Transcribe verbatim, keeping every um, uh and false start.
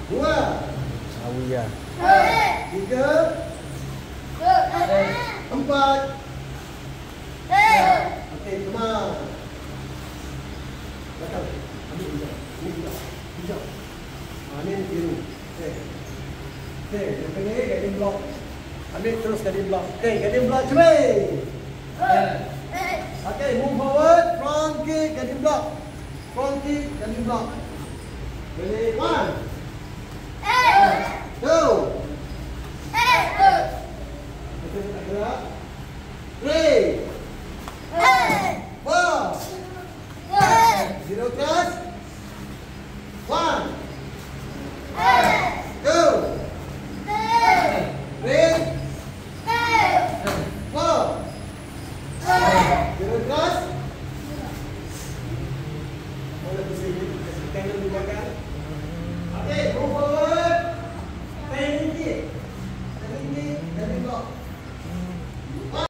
Dua. Sawi ya. Tiga. Empat. Okey, kemar. Datang. Ambil hijau. Ini hijau. Hijau. Ha, ni biru. Okey. Okey, yang kena guiding block. Ambil terus guiding block. Okey, guiding block cepat. Okey, move forward. Front kick, guiding block. Front kick, guiding block. Ready? One. Two. Okey, tak gerak. Three. Four. Zero cross. One. Two. Three. Four. Zero cross. Boleh bersini. Tangan di belakang. Okey, move forward. Tangan kiri.